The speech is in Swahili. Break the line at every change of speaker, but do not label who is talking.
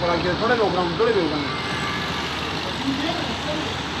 por aquí el foro lo gran dole veo.